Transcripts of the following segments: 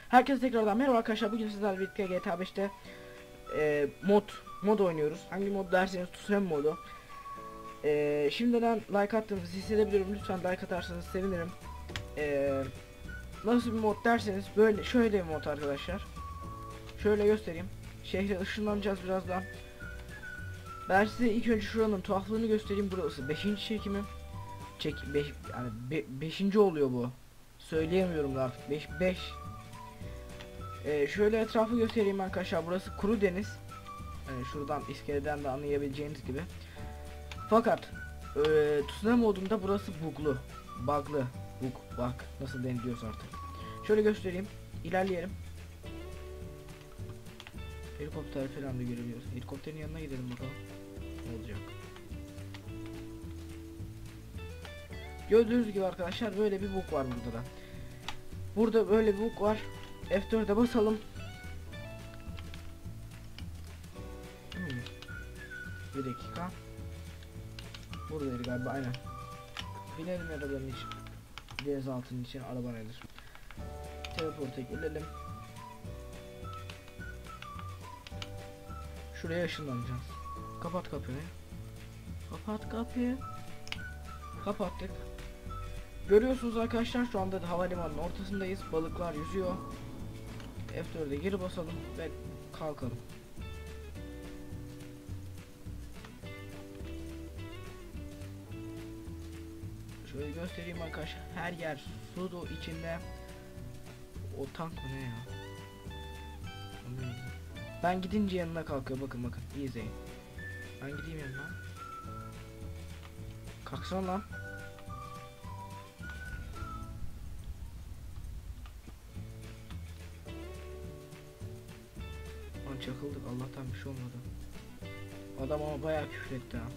Herkese tekrardan merhaba arkadaşlar. Bugün sizlerle birlikte GTA 5'te mod oynuyoruz. Hangi mod derseniz Tsunami modu. Şimdiden like attığınızı hissedebiliyorum. Lütfen like atarsanız sevinirim. Nasıl bir mod derseniz böyle şöyle bir mod arkadaşlar. Şöyle göstereyim. Şehre ışınlanacağız birazdan. Ben size ilk önce şuranın tuhaflığını göstereyim. Burası 5. çekimim. Yani 5. oluyor bu. Söyleyemiyorum da artık. 5. Şöyle etrafı göstereyim arkadaşlar. Burası kuru deniz. Şuradan iskeleden de anlayabileceğiniz gibi. Fakat Tsunami modunda burası buglu. Bug nasıl deniliyorsa artık. Şöyle göstereyim. İlerleyelim. Helikopter falan da görebiliyoruz. Helikopterin yanına gidelim bakalım. Ne olacak? Gördüğünüz gibi arkadaşlar böyle bir bug var burada da. Burada böyle bir bug var. F4'e basalım. Bir dakika. Buradaydı galiba, aynen. Binelim arabanın için. Deniz altının için araba nedir? Teleporta gelelim. Şuraya ışınlanacağız. Kapat kapıyı. Kapat kapıyı. Kapattık. Görüyorsunuz arkadaşlar, şu anda da havalimanının ortasındayız. Balıklar yüzüyor. F4'e geri basalım ve kalkalım. Şöyle göstereyim arkadaşlar. Her yer su dolu içinde. O tank mı ne ya? Ben gidince yanına kalkıyor. Bakın iyi izleyin. Ben gideyim yanına. Kalksana lan. Çakıldık, Allah'tan bir şey olmadı. Adam ama bayağı küfretti ha.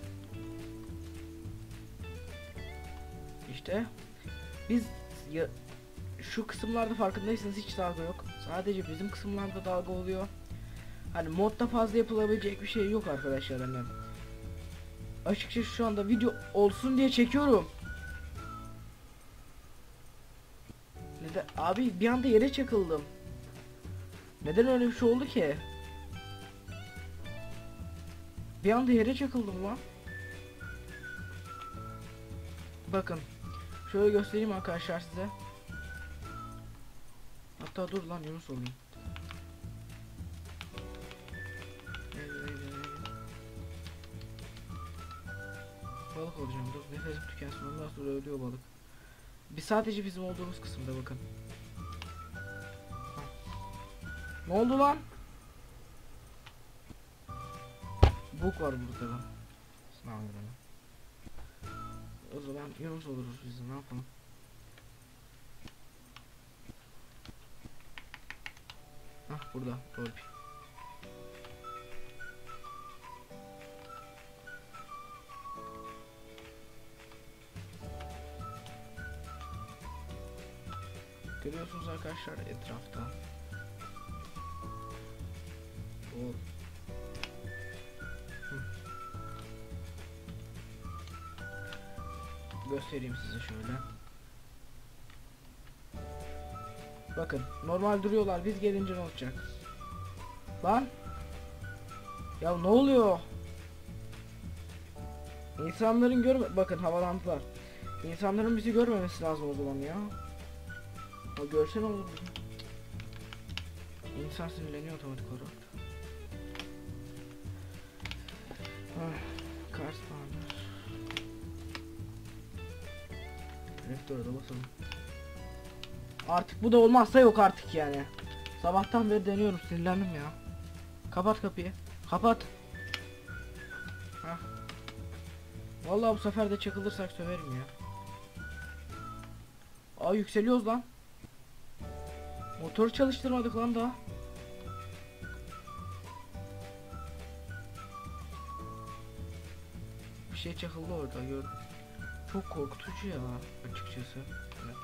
İşte biz şu kısımlarda farkındaysanız hiç dalga yok. Sadece bizim kısımlarda dalga oluyor. Hani modda fazla yapılabilecek bir şey yok arkadaşlar hani. Açıkçası şu anda video olsun diye çekiyorum. Neden? Abi bir anda yere çakıldım. Neden öyle bir şey oldu ki? Bir anda yere çakıldım lan. Bakın. Şöyle göstereyim arkadaşlar size. Hatta dur lan, Yunus olayım. Balık olacağım, dur nefesim tükensin, ondan sonra ölüyor balık. Sadece bizim olduğumuz kısımda bakın. Ne oldu lan? Bug var burada lan. O zaman Yunus oluruz biz, ne yapalım? Ah, burada torpi. Görüyorsunuz arkadaşlar etrafta. Göstereyim size şöyle. Bakın normal duruyorlar, biz gelince ne olacak? Lan! Ya ne oluyor? İnsanların bakın havalandılar. İnsanların bizi görmemesi lazım o zaman ya. O görse ne olur? İnsan sinirleniyor otomatik olarak. Kars spawner. F4'e basalım. Artık bu da olmazsa yok artık yani. Sabahtan beri deniyorum, sinirlendim ya. Kapat kapıyı. Kapat. Hah. Vallahi bu sefer de çakılırsak söverim ya. Aa, yükseliyoruz lan. Motoru çalıştırmadık lan daha. Bir şey çakıldı orada, gördüm. Çok korkutucu ya açıkçası. Evet.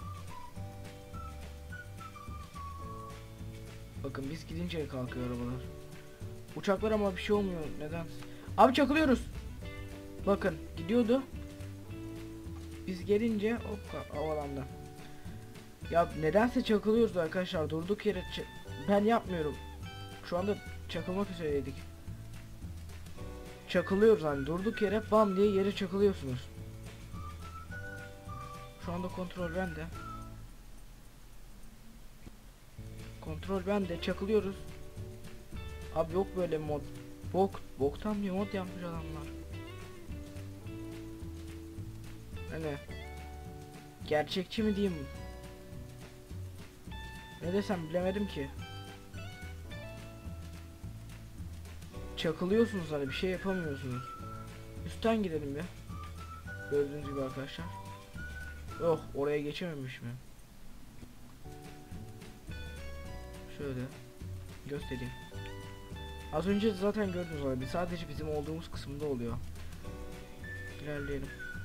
Bakın biz gidince kalkıyor arabalar. Uçaklar ama bir şey olmuyor. Neden? Abi çakılıyoruz. Bakın gidiyordu. Biz gelince hop havalandı. Ya nedense çakılıyoruz arkadaşlar durduk yere ben yapmıyorum. Şu anda çakılmak üzereydik. Çakılıyoruz hani durduk yere bam diye yere çakılıyorsunuz. Şu anda kontrol bende. Kontrol bende çakılıyoruz. Abi yok böyle mod. Boktan bir mod yapmış adamlar. Hani gerçekçi mi diyeyim? Ne desem bilemedim ki. Çakılıyorsunuz hani bir şey yapamıyorsunuz. Üstten gidelim bir. Gördüğünüz gibi arkadaşlar. Oh oraya geçememiş mi? Şöyle göstereyim. Az önce zaten gördünüz abi. Sadece bizim olduğumuz kısımda oluyor. İlerleyelim.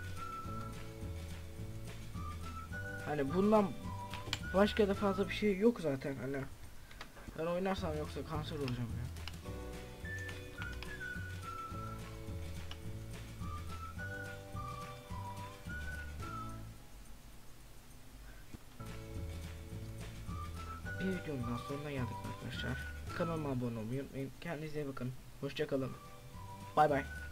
Hani bundan başka da fazla bir şey yok zaten hani. Ben oynarsam yoksa kanser olacağım ya. Bir videonun daha sonuna geldik arkadaşlar. Kanalıma abone olmayı unutmayın. Kendinize iyi bakın. Hoşça kalın. Bay bay.